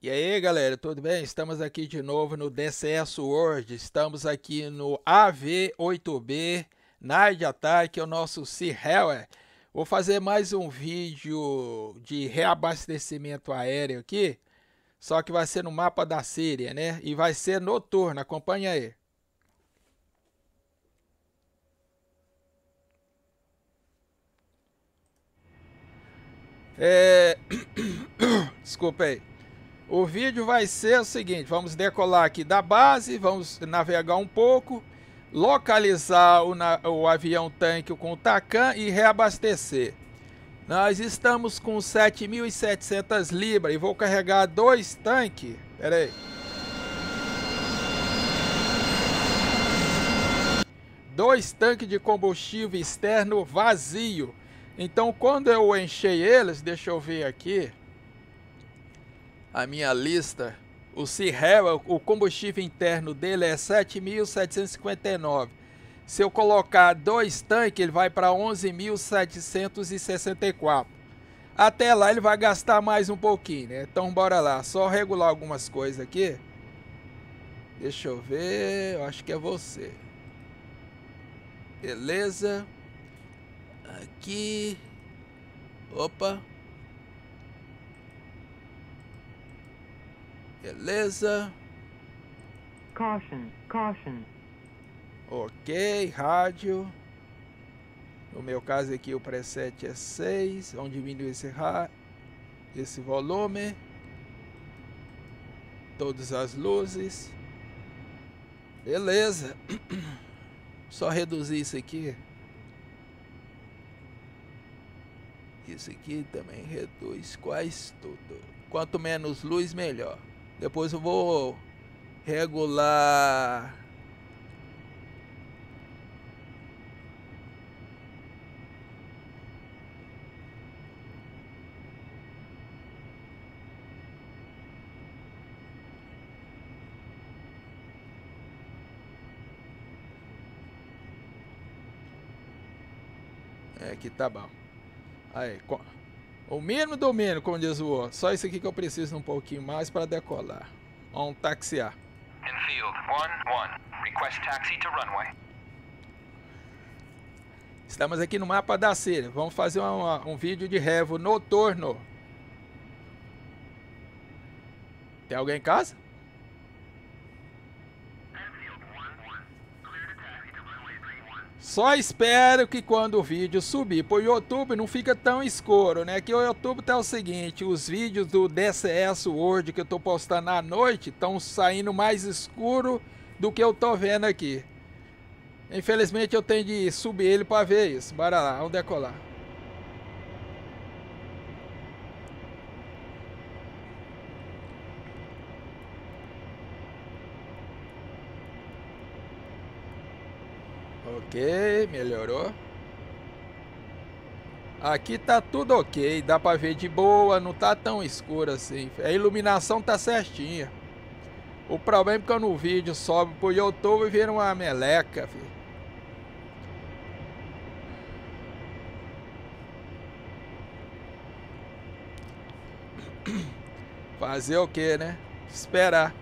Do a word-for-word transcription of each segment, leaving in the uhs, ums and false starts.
E aí, galera, tudo bem? Estamos aqui de novo no D C S World. Estamos aqui no A V oito B Night Attack, é o nosso Sea Harrier. Vou fazer mais um vídeo de reabastecimento aéreo aqui, só que vai ser no mapa da Síria, né? E vai ser noturno, acompanha aí. É... Desculpa aí. O vídeo vai ser o seguinte, vamos decolar aqui da base, vamos navegar um pouco, localizar o, na, o avião tanque com o TACAN e reabastecer. Nós estamos com sete mil e setecentas libras e vou carregar dois tanques. Pera aí. Dois tanques de combustível externo vazio. Então quando eu encher eles, deixa eu ver aqui a minha lista. O Sea Harrier, o combustível interno dele é sete mil setecentos e cinquenta e nove. Se eu colocar dois tanques, ele vai para onze mil setecentos e sessenta e quatro. Até lá ele vai gastar mais um pouquinho, né? Então bora lá, só regular algumas coisas aqui. Deixa eu ver, eu acho que é você. Beleza. Aqui. Opa. Beleza. Caution, caution. Ok, rádio. No meu caso aqui o preset é seis. Vamos diminuir esse, esse volume. Todas as luzes. Beleza. Só reduzir isso aqui. Isso aqui também reduz quase tudo. Quanto menos luz, melhor. Depois eu vou regular é, aqui tá bom. Aí, o mínimo do mínimo, como diz o outro. Só isso aqui que eu preciso um pouquinho mais para decolar. Vamos taxiar. Infield one one. Request taxi to runway. Estamos aqui no mapa da Síria. Vamos fazer uma, um vídeo de revo noturno. Tem alguém em casa? Só espero que quando o vídeo subir pro YouTube não fica tão escuro, né? Que o YouTube tá o seguinte, os vídeos do D C S World que eu tô postando à noite estão saindo mais escuro do que eu tô vendo aqui. Infelizmente eu tenho de subir ele para ver isso. Bora lá, vamos decolar. Ok, melhorou. Aqui tá tudo ok, dá pra ver de boa, não tá tão escuro assim. A iluminação tá certinha. O problema é que quando o vídeo sobe pro YouTube vira uma meleca, filho. Fazer o que, né? Esperar.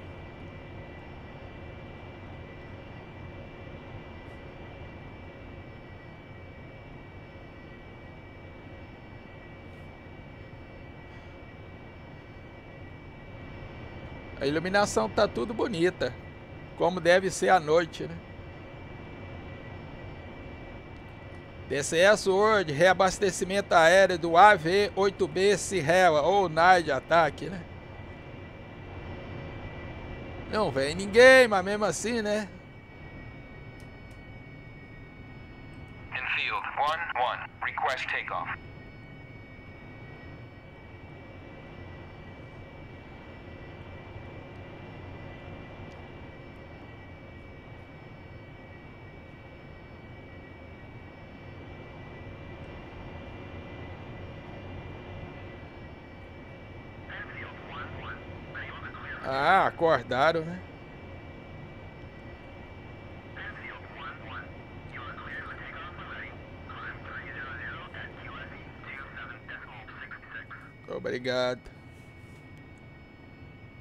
A iluminação tá tudo bonita, como deve ser à noite, né? D C S World, reabastecimento aéreo do A V oito B Sea Harrier ou Night Attack, né? Não vem ninguém, mas mesmo assim, né? Infield one one. Request takeoff. Ah, acordaram, né? Obrigado.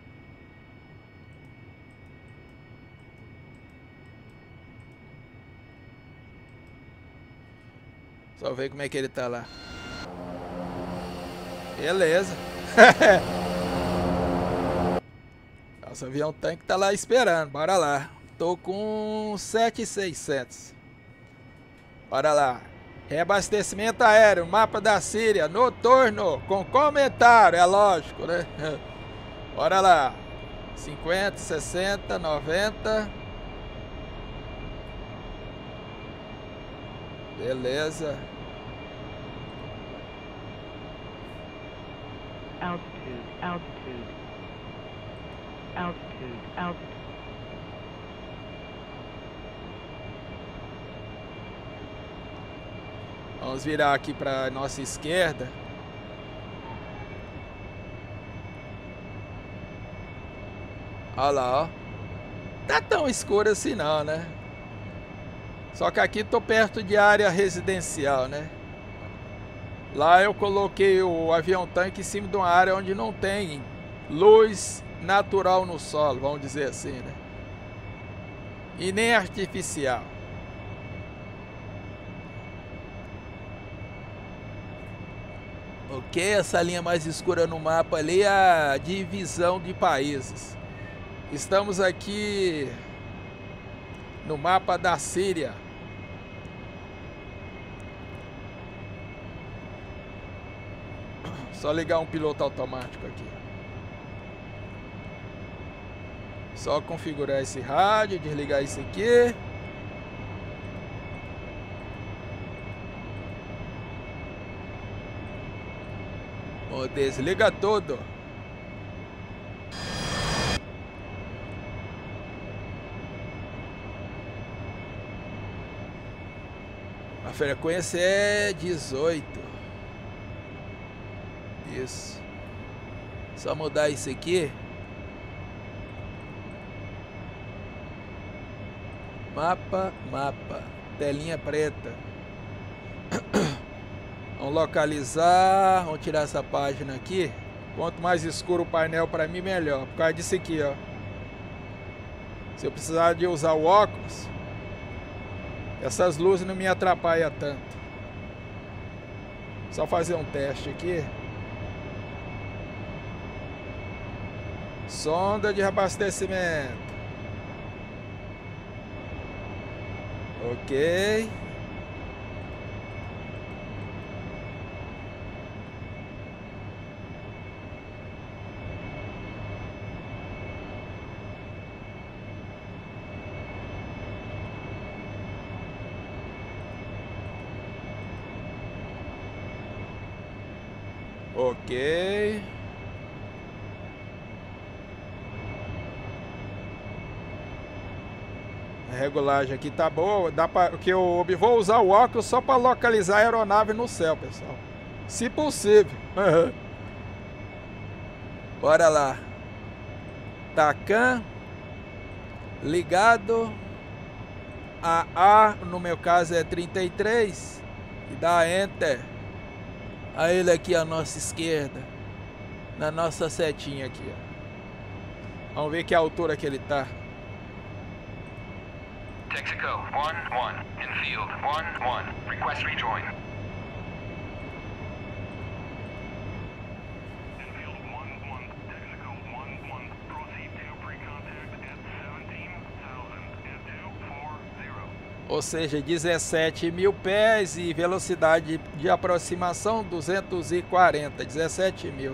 Só ver como é que ele tá lá. Beleza. Nosso avião tanque tá lá esperando. Bora lá. Tô com sete mil e seiscentos. Bora lá. Reabastecimento aéreo. Mapa da Síria. Noturno. Com comentário. É lógico, né? Bora lá. cinquenta, sessenta, noventa. Beleza. Altitude, altitude. Altitude, altitude. Vamos virar aqui para nossa esquerda. Olha lá, ó. Tá tão escuro assim não, né? Só que aqui tô perto de área residencial, né? Lá eu coloquei o avião tanque em cima de uma área onde não tem luz natural no solo, vamos dizer assim, né? E nem artificial. Ok, essa linha mais escura no mapa ali é a divisão de países. Estamos aqui no mapa da Síria. Só ligar um piloto automático aqui. Só configurar esse rádio, desligar isso aqui. Bom, desliga tudo. A frequência é dezoito. Isso. Só mudar isso aqui. Mapa, mapa. Telinha preta. Vamos localizar. Vamos tirar essa página aqui. Quanto mais escuro o painel para mim, melhor. Por causa disso aqui, ó. Se eu precisar de usar o óculos, essas luzes não me atrapalham tanto. Só fazer um teste aqui. Sonda de reabastecimento. Ok. Ok. A regulagem aqui tá boa. Dá para que eu vou usar o óculos só para localizar a aeronave no céu, pessoal. Se possível. Bora lá. Tacan. Ligado. A A, no meu caso é trinta e três. E dá Enter. A ele aqui à nossa esquerda. Na nossa setinha aqui, ó. Vamos ver que altura que ele tá. Texaco, one one. Infield, one one. Request rejoin. Infield, one one. Texaco, one one. Proceed to pre-contact at seventeen thousand and two forty. Ou seja, dezessete mil pés e velocidade de aproximação duzentos e quarenta. dezessete mil.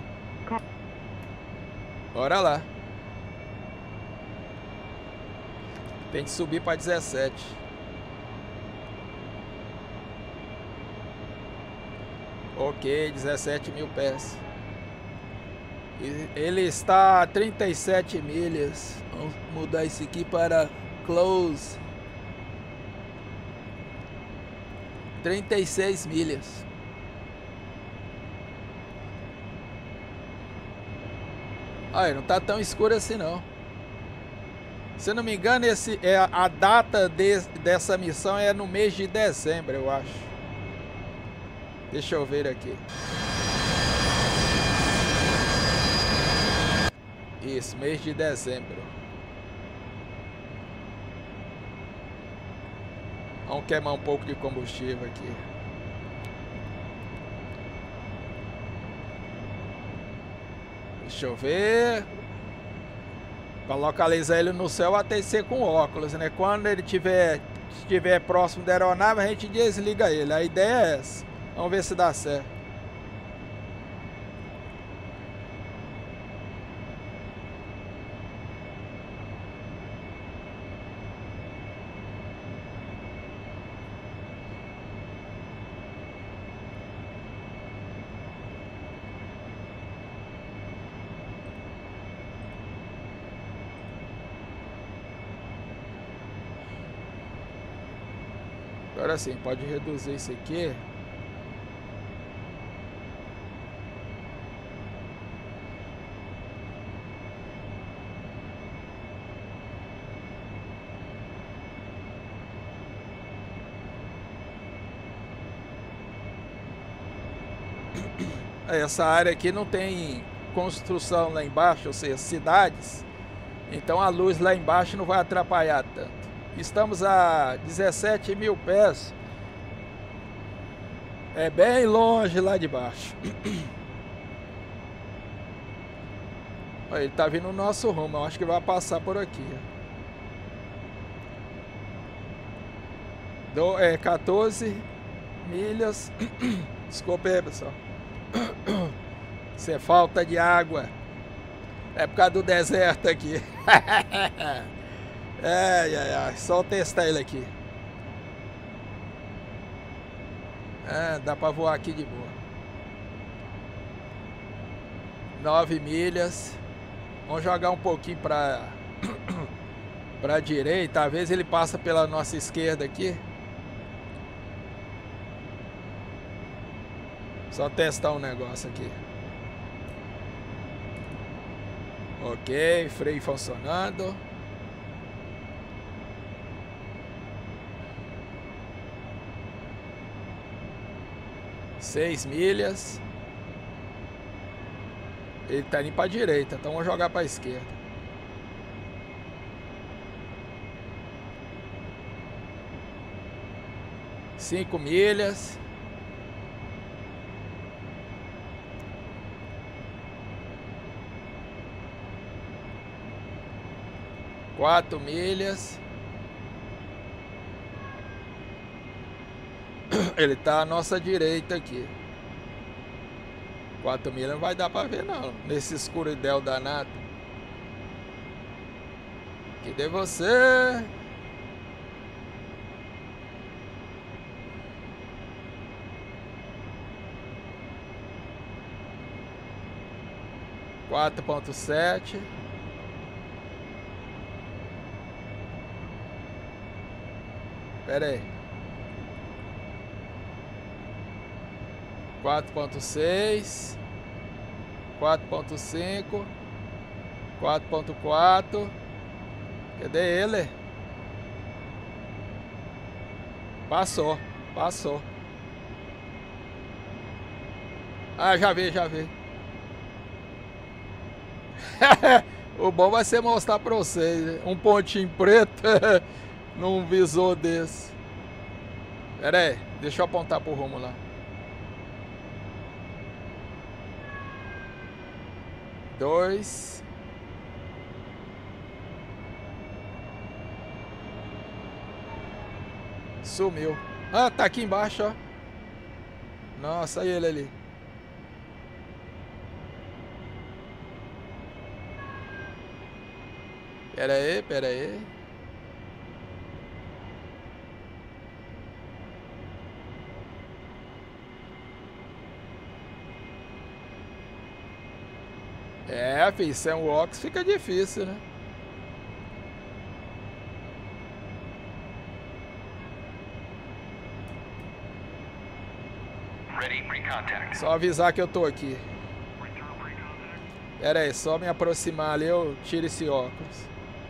Bora lá. Tem que subir para dezessete. Ok, dezessete mil pés. E ele está a trinta e sete milhas. Vamos mudar isso aqui para close. trinta e seis milhas. Olha, não tá tão escuro assim não. Se eu não me engano, esse é a data de, dessa missão é no mês de dezembro, eu acho. Deixa eu ver aqui. Isso, mês de dezembro. Vamos queimar um pouco de combustível aqui. Deixa eu ver. Para localizar ele no céu, vai ter que ser com óculos, né? Quando ele tiver, estiver próximo da aeronave, a gente desliga ele. A ideia é essa. Vamos ver se dá certo. Agora sim, pode reduzir isso aqui. Essa área aqui não tem construção lá embaixo, ou seja, cidades. Então a luz lá embaixo não vai atrapalhar tanto. Estamos a dezessete mil pés. É bem longe lá de baixo. Olha, ele tá vindo no nosso rumo. Eu acho que vai passar por aqui. Do, é, quatorze milhas. Desculpa aí, pessoal. Isso é falta de água. É por causa do deserto aqui. Ai, ai, ai. Só testar ele aqui. É, dá pra voar aqui de boa. Nove milhas. Vamos jogar um pouquinho pra pra direita. Às vezes ele passa pela nossa esquerda aqui. Só testar um negócio aqui. Ok, freio funcionando. Seis milhas. Ele tá indo pra direita, então vamos jogar pra esquerda. Cinco milhas. Quatro milhas. Ele tá à nossa direita aqui. Quatro milhas não vai dar pra ver não. Nesse escuridão danado. Cadê você? Quatro ponto sete. Pera aí. Quatro ponto seis. Quatro ponto cinco. Quatro ponto quatro. Cadê ele? Passou. Passou. Ah, já vi, já vi. O bom vai ser mostrar pra vocês, né? Um pontinho preto num visor desse. Pera aí, deixa eu apontar pro rumo lá. Dois. Sumiu. Ah, tá aqui embaixo, ó. Nossa, aí ele ali. Pera aí, pera aí. É, filho, sem o óculos fica difícil, né? Ready pre-contact. Só avisar que eu tô aqui. Return pre-contact. Pera aí, só me aproximar ali, eu tiro esse óculos.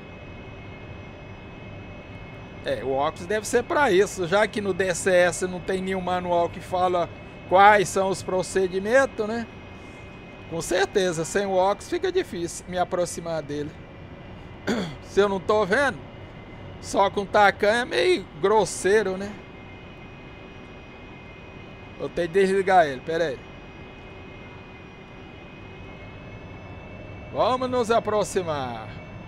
É, o óculos deve ser pra isso, já que no D C S não tem nenhum manual que fala quais são os procedimentos, né? Com certeza, sem o óculos fica difícil me aproximar dele. Se eu não tô vendo, só com tacan é meio grosseiro, né? Eu tenho que desligar ele, pera aí. Vamos nos aproximar.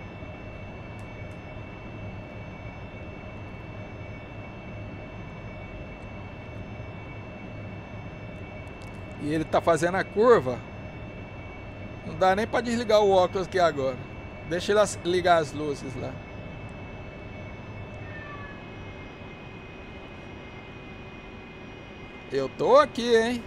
E ele tá fazendo a curva. Não dá nem para desligar o óculos aqui agora. Deixa ele ligar as luzes lá. Eu tô aqui, hein?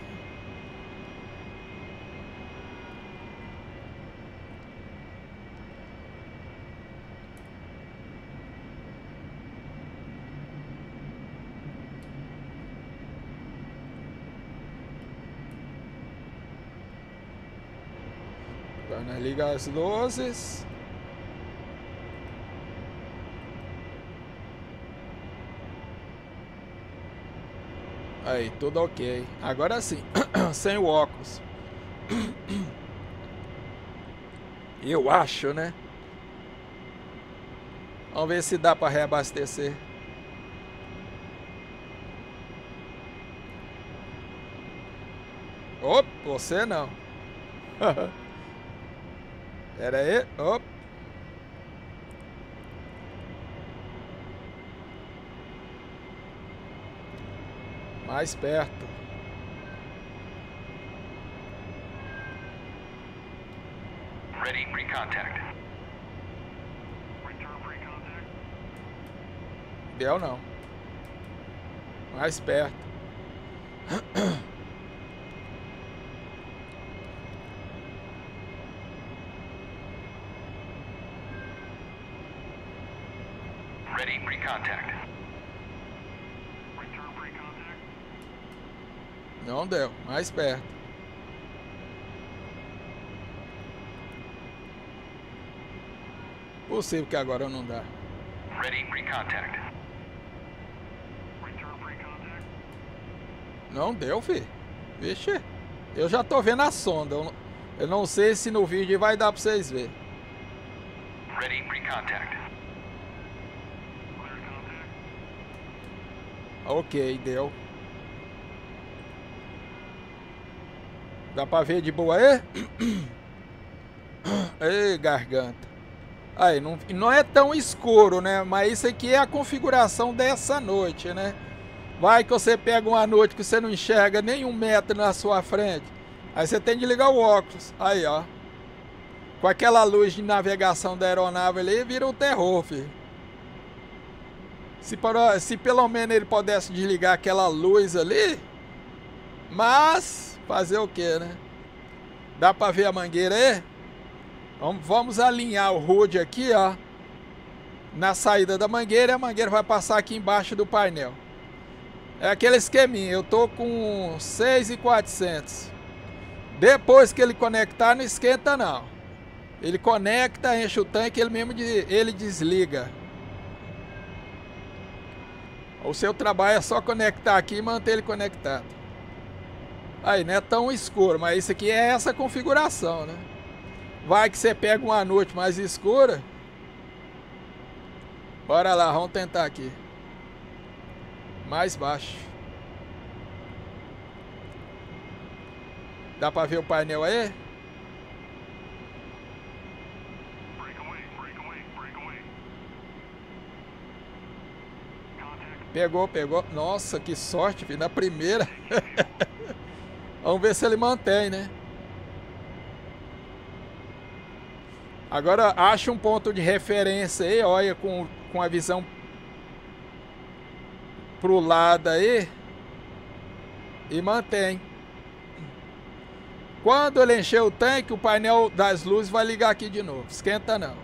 Agora liga as luzes. Aí, tudo ok. Agora sim, sem o óculos. Eu acho, né? Vamos ver se dá para reabastecer. Opa, você não. Pera aí. Opa. Mais perto. Ready pre-contact. Return pre-contact. Deu não. Mais perto. Ready pre-contact. Return pre-contact. Não deu. Mais perto. Possível que agora não dá. Ready pre-contact. Return pre-contact. Não deu, filho. Vixe. Eu já tô vendo a sonda. Eu não, eu não sei se no vídeo vai dar pra vocês verem. Ready pre-contact. Clear contact. Ok, deu. Dá pra ver de boa aí? Ei, garganta. Aí, não, não é tão escuro, né? Mas isso aqui é a configuração dessa noite, né? Vai que você pega uma noite que você não enxerga nem um metro na sua frente. Aí você tem de ligar o óculos. Aí, ó. Com aquela luz de navegação da aeronave ali, vira um terror, filho. Se, para, se pelo menos ele pudesse desligar aquela luz ali. Mas, fazer o que, né? Dá pra ver a mangueira aí? Vamos, vamos alinhar o H U D aqui, ó. Na saída da mangueira, e a mangueira vai passar aqui embaixo do painel. É aquele esqueminha. Eu tô com seis mil e quatrocentos. Depois que ele conectar, não esquenta não. Ele conecta, enche o tanque, ele mesmo de, ele desliga. O seu trabalho é só conectar aqui e manter ele conectado. Aí, não é tão escuro, mas isso aqui é essa configuração, né? Vai que você pega uma noite mais escura. Bora lá, vamos tentar aqui. Mais baixo. Dá pra ver o painel aí? Breakaway, breakaway, breakaway. Contact. Pegou, pegou. Nossa, que sorte, filho. Na primeira. Vamos ver se ele mantém, né? Agora acha um ponto de referência aí, olha, com, com a visão pro lado aí. E mantém. Quando ele encher o tanque, o painel das luzes vai ligar aqui de novo. Esquenta não.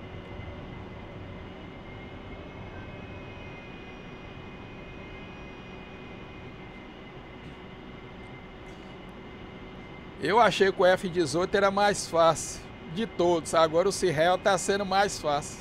Eu achei que o F dezoito era mais fácil de todos. Agora o Cirrel tá sendo mais fácil.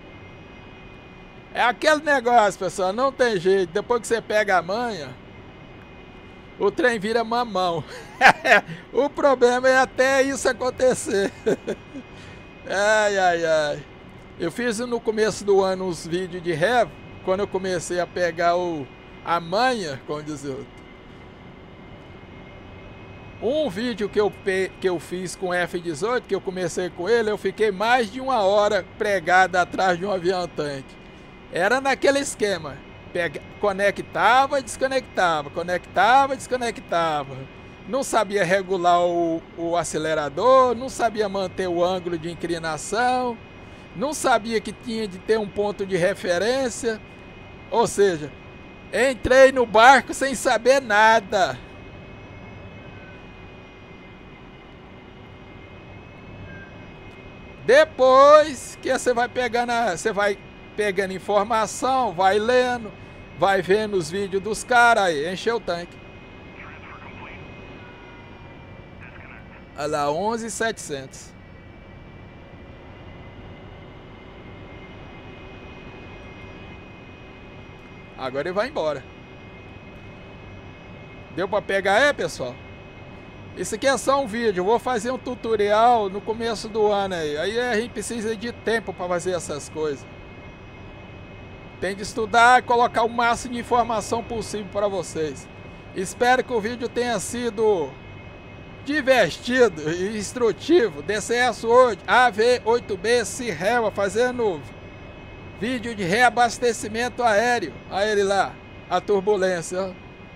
É aquele negócio, pessoal, não tem jeito. Depois que você pega a manha, o trem vira mamão. O problema é até isso acontecer. Ai, ai, ai. Eu fiz no começo do ano uns vídeos de rev, quando eu comecei a pegar o, a manha, como diz o outro. Um vídeo que eu, pe... que eu fiz com F dezoito, que eu comecei com ele, eu fiquei mais de uma hora pregado atrás de um avião tanque. Era naquele esquema. Pega... Conectava, desconectava, conectava, desconectava. Não sabia regular o, o acelerador, não sabia manter o ângulo de inclinação, não sabia que tinha de ter um ponto de referência. Ou seja, entrei no barco sem saber nada. Depois que você vai pegando, a, você vai pegando informação, vai lendo, vai vendo os vídeos dos caras aí, encheu o tanque. Olha lá, onze mil e setecentos. Agora ele vai embora. Deu para pegar aí, pessoal? Isso aqui é só um vídeo. Eu vou fazer um tutorial no começo do ano aí. Aí a gente precisa de tempo para fazer essas coisas. Tem de estudar e colocar o máximo de informação possível para vocês. Espero que o vídeo tenha sido divertido e instrutivo. D C S hoje, A V oito B Sirreva, fazendo vídeo de reabastecimento aéreo. Olha ele lá, a turbulência.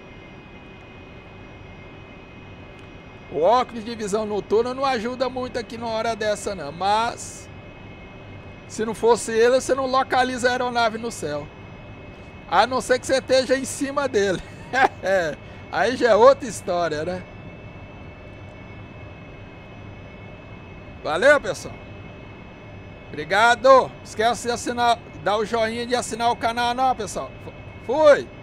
O óculos de visão noturna não ajuda muito aqui na hora dessa não, mas se não fosse ele, você não localiza a aeronave no céu. A não ser que você esteja em cima dele. Aí já é outra história, né? Valeu, pessoal. Obrigado. Não esquece de assinar, dar o joinha e de assinar o canal não, pessoal. Fui.